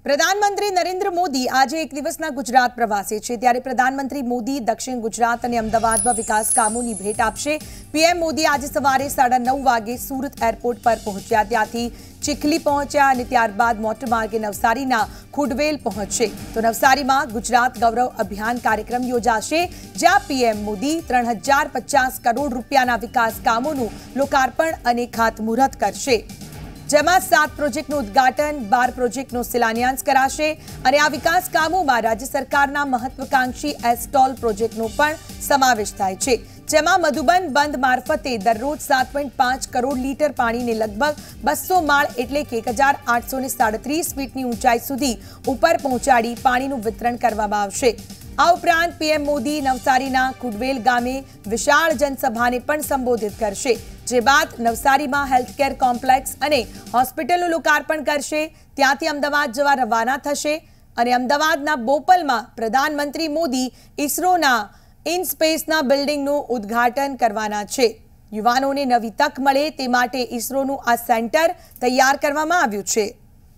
प्रधानमंत्री नरेंद्र मोदी आज एक दिवसना गुजरात प्रवासे छे त्यारे प्रधानमंत्री मोदी दक्षिण गुजरात और अमदावाद में विकास कामों की भेट आपशे। पीएम मोदी आज सवारे 9:30 वागे सूरत एरपोर्ट पर पहुंच्या, त्याथी चिखली पहुंच्या और त्यारबाद मोटरमार्गे नवसारीना खुडवेल पहुंचे तो नवसारी में गुजरात गौरव अभियान कार्यक्रम योजाशे, ज्यां पीएम मोदी 3050 करोड़ रूपियाना विकास कामों लोकार्पण और खातमुहूर्त करशे, जेमां 7 प्रोजेक्टનું ઉદ્ઘાટન 12 પ્રોજેક્ટનો શિલાન્યાસ કરાશે અને આ વિકાસ કામોમાં રાજ્ય સરકારના મહત્વાકાંક્ષી એસ્ટોલ પ્રોજેક્ટનો પણ સમાવેશ થાય છે, જેમાં મધુબન બંધ મારફતે દરરોજ 7.5 કરોડ લીટર પાણીને લગભગ 200 માળ એટલે કે 1837 ફીટની ઊંચાઈ સુધી ઉપર પહોંચાડી પાણીનું વિતરણ કરવામાં આવશે। આ ઉપરાંત પીએમ મોદી નવસારીના કુડવેલ ગામે વિશાળ જનસભાને પણ સંબોધિત કરશે, જે બાદ નવસારીમાં હેલ્થકેર કોમ્પ્લેક્સ અને હોસ્પિટલનું લોકાર્પણ કરશે। ત્યાંથી અમદાવાદ જવા રવાના થશે અને અમદાવાદના બોપલમાં પ્રધાનમંત્રી મોદી ઇસરોના ઇનસ્પેસના બિલ્ડિંગનું ઉદ્ઘાટન કરવાના છે। યુવાનોને નવી તક મળે તે માટે ઇસરોનું આ સેન્ટર તૈયાર કરવામાં આવ્યું છે।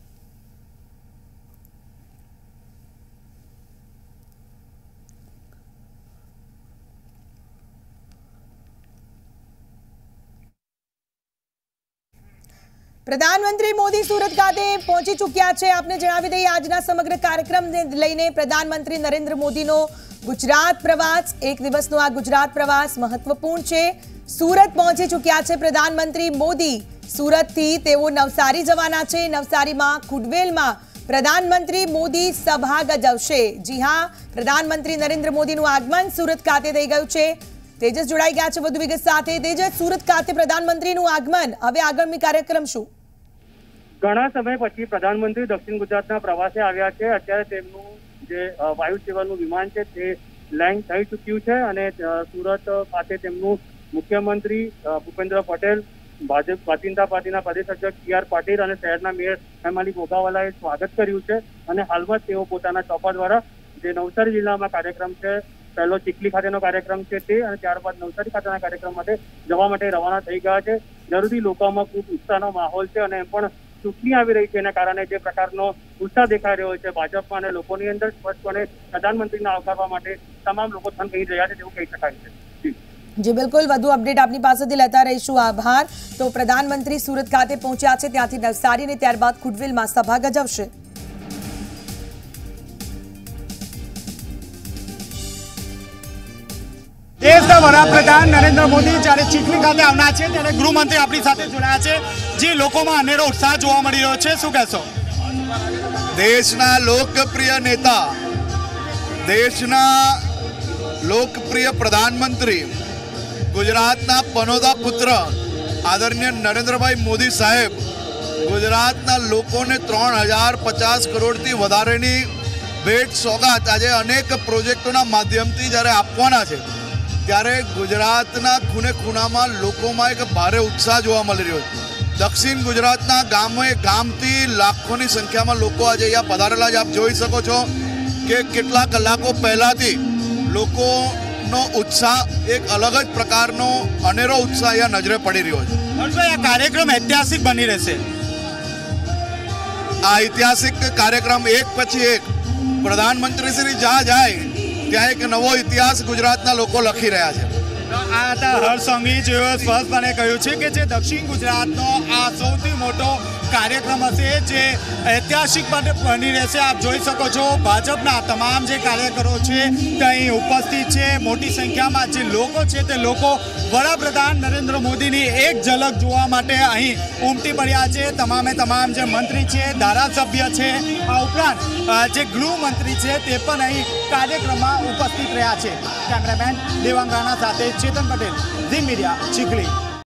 प्रधानमंत्री मोदी सूरत खाते पहुंची चुक्या है। आपने जणावी दईए आजना समग्र कार्यक्रम ने लईने प्रधानमंत्री नरेंद्र मोदीनो गुजरात प्रवास एक दिवसनो आ गुजरात प्रवास महत्वपूर्ण है। सूरत पहुंची चुक्या है प्रधानमंत्री मोदी। सूरत थी तेओ नवसारी जवाना है। नवसारी में खुडवेल में प्रधानमंत्री मोदी सभा गजवशे। जी हाँ, प्रधानमंत्री नरेंद्र मोदीनु आगमन सूरत खाते थई गयुं छे। तेजस जोड़ाई गया है વધુ વિગત સાથે। तेजस, सूरत खाते प्रधानमंत्रीનું આગમન, હવે આગળનો કાર્યક્રમ શું? ઘણા સમય પછી પ્રધાનમંત્રી દક્ષિણ ગુજરાતના પ્રવાસે આવ્યા છે। અત્યારે તેમનું જે વાયુ સેવાનું વિમાન છે તે લેન્ડ થઈ ચૂક્યું છે અને સુરત ખાતે તેમનું મુખ્યમંત્રી ભૂપેન્દ્ર પટેલ, ભાજપ ભારતીય પાર્ટીના પ્રદેશ અધ્યક્ષ ટી.આર. પાટીલ અને શહેરના મેયર હેમાલી ઘોઘાવાલાએ સ્વાગત કર્યું છે અને હાલમાં તેઓ પોતાના ચોપા દ્વારા જે નવસારી જિલ્લામાં કાર્યક્રમ છે, પહેલો ચીખલી ખાતેનો કાર્યક્રમ છે તે અને ત્યારબાદ નવસારી ખાતેના કાર્યક્રમ માટે જવા માટે રવાના થઈ ગયા છે। જરૂરી લોકોમાં ખૂબ ઉત્સાહનો માહોલ છે અને એમ પણ ચૂંટણી આવી રહી છે એના કારણે જે પ્રકારનો ઉત્સાહ દેખાઈ રહ્યો છે ભાજપમાં અને લોકોની અંદર સ્પષ્ટપણે પ્રધાનમંત્રીને આવકારવા માટે તમામ લોકો થન કહી રહ્યા છે તેવું કહી શકાય છે। जी बिल्कुल, વધુ અપડેટ આપની પાસેથી લેતા રહીશું। આભાર। તો પ્રધાનમંત્રી સુરત ખાતે પહોંચ્યા છે, ત્યાંથી નવસારી અને ત્યારબાદ ખુડવેલમાં સભા ગજવશે। देशना वडाप्रधान नरेंद्र मोदी જ્યારે ચીખલી ખાતે આવનાર છે ત્યારે ગૃહમંત્રી આપણી સાથે જોડાયા છે। જે લોકોમાં અનેરો ઉત્સાહ જોવા મળી રહ્યો છે, શું કહેશો? દેશના લોકપ્રિય નેતા, દેશના લોકપ્રિય પ્રધાનમંત્રી, ગુજરાતના પનોતા પુત્ર આદરણીય નરેન્દ્રભાઈ મોદી સાહેબ ગુજરાતના લોકોને 3050 કરોડથી વધારેની ભેટ સોગાત આજે અનેક પ્રોજેક્ટોના માધ્યમથી જ્યારે આપવાના છે ત્યારે ગુજરાતના ખૂણે ખૂણામાં લોકોમાં એક ભારે ઉત્સાહ જોવા મળી રહ્યો છે। દક્ષિણ ગુજરાતના ગામે ગામથી લાખોની સંખ્યામાં લોકો આજે અહીંયા પધારેલા છે। આપ જોઈ શકો છો કે કેટલા કલાકો પહેલાથી લોકોનો ઉત્સાહ એક અલગ જ પ્રકારનો અનેરો ઉત્સાહ અહીંયા નજરે પડી રહ્યો છે। હર્ષભાઈ, આ કાર્યક્રમ ઐતિહાસિક બની રહેશે। આ ઐતિહાસિક કાર્યક્રમ એક પછી એક પ્રધાનમંત્રી શ્રી જ્યાં જાય ત્યાં એક નવો ઇતિહાસ ગુજરાતના લોકો લખી રહ્યા છે। આ હતા હર્ષ સંઘવી, જેઓએ સ્પષ્ટપણે કહ્યું છે કે જે દક્ષિણ ગુજરાતનો આ સૌથી મોટો કાર્યક્રમ હશે જે ઐતિહાસિક બની રહેશે। આપ જોઈ શકો છો ભાજપના તમામ જે કાર્યકરો છે તે અહીં ઉપસ્થિત છે। મોટી સંખ્યામાં જે લોકો છે તે લોકો વડાપ્રધાન નરેન્દ્ર મોદીની એક ઝલક જોવા માટે અહીં ઉમટી પડ્યા છે। તમામે તમામ જે મંત્રી છે, ધારાસભ્ય છે, આ ઉપરાંત જે ગૃહમંત્રી છે તે પણ અહીં કાર્યક્રમમાં ઉપસ્થિત રહ્યા છે। કેમેરામેન દેવાંગ રાણા સાથે ચેતન પટેલ, ઝી મીડિયા, ચીખલી।